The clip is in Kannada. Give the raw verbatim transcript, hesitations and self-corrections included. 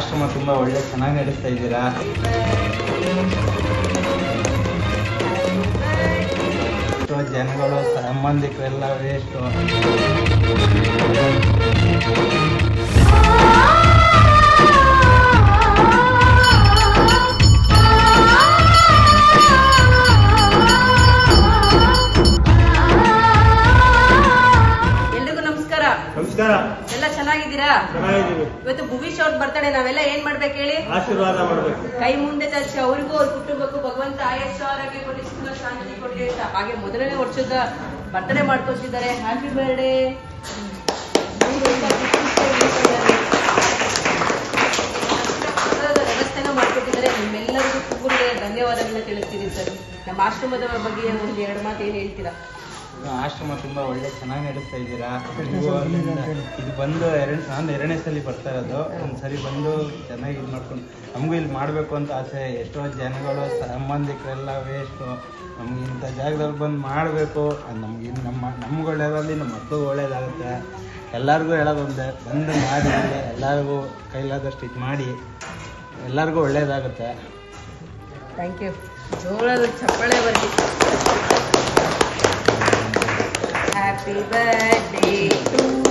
ಆಶ್ರಮ ತುಂಬ ಒಳ್ಳೆ ಚೆನ್ನಾಗಿ ನಡೆಸ್ತಾ ಇದ್ದೀರಾ. ಎಷ್ಟೋ ಜನಗಳು ಸಂಬಂಧಿಕರೆಲ್ಲ ವೇಸ್ಟು. ನಮಸ್ಕಾರ. ಎಲ್ಲ ಚೆನ್ನಾಗಿದ್ದೀರಾ? ಇವತ್ತು ಭುವೀಶ್ ಅವ್ರ ಬರ್ತಡೆ, ನಾವೆಲ್ಲ ಏನ್ ಮಾಡ್ಬೇಕು ಹೇಳಿ? ಆಶೀರ್ವಾದ ಮಾಡ್ಬೇಕು. ಕೈ ಮುಂದೆ ತಚ್ಚಿ ಅವ್ರಿಗೂ ಅವ್ರ ಕುಟುಂಬಕ್ಕೂ ಭಗವಂತ ಆಯಸ್ಸು ಆರೋಗ್ಯ ಕೊಡಿ, ಸುಖ ಶಾಂತಿ ಕೊಡಿ ಅಂತ. ಹಾಗೆ ಮೊದಲನೇ ವರ್ಷದ ಬರ್ತಡೆ ಮಾಡ್ಕೊಳ್ತಿದ್ದಾರೆ. Happy birthday. ವ್ಯವಸ್ಥೆನ ಮಾಡ್ಕೊಟ್ಟಿದ್ದಾರೆ. ನಿಮ್ಮೆಲ್ಲರಿಗೂ ಪೂರ್ಣ ಧನ್ಯವಾದಗಳನ್ನ ತಿಳಿಸ್ತೀನಿ ಸರ್. ನಮ್ಮ ಆಶ್ರಮದ ಬಗ್ಗೆ ಒಂದು ಎರಡು ಮಾತು ಏನ್ ಹೇಳ್ತೀರಾ? ಆಶ್ರಮ ತುಂಬ ಒಳ್ಳೆ ಚೆನ್ನಾಗಿ ನಡೆಸ್ತಾ ಇದ್ದೀರಾ. ಇದು ಬಂದು ಎರಡು ನಾನು ಎರಡನೇ ಸಲ ಬರ್ತಾ ಇರೋದು. ಒಂದು ಸರಿ ಬಂದು ಚೆನ್ನಾಗಿ ಇದು ಮಾಡ್ಕೊಂಡು ನಮಗೂ ಇಲ್ಲಿ ಮಾಡಬೇಕು ಅಂತ ಆಸೆ. ಎಷ್ಟೋ ಜನಗಳು ಸಂಬಂಧಿಕರೆಲ್ಲ ವೇಸ್ಟು. ನಮ್ಗೆ ಇಂಥ ಜಾಗದಲ್ಲಿ ಬಂದು ಮಾಡಬೇಕು. ನಮ್ಗೆ ನಮ್ಮ ನಮ್ಗೆ ಒಳ್ಳೇದಾಗಲಿ, ನಮ್ಮ ಮಕ್ಕಳಿಗೆ ಒಳ್ಳೇದಾಗುತ್ತೆ. ಎಲ್ಲರಿಗೂ ಹೇಳೋದೊಂದೇ, ಬಂದು ಮಾಡಿ ಎಲ್ಲರಿಗೂ ಕೈಲಾದಷ್ಟು ಇದು ಮಾಡಿ ಎಲ್ಲರಿಗೂ ಒಳ್ಳೇದಾಗುತ್ತೆ. Thank you. ಜೋಳದ ಚಪ್ಪಾಳೆ ಬರಲಿ. Happy birthday to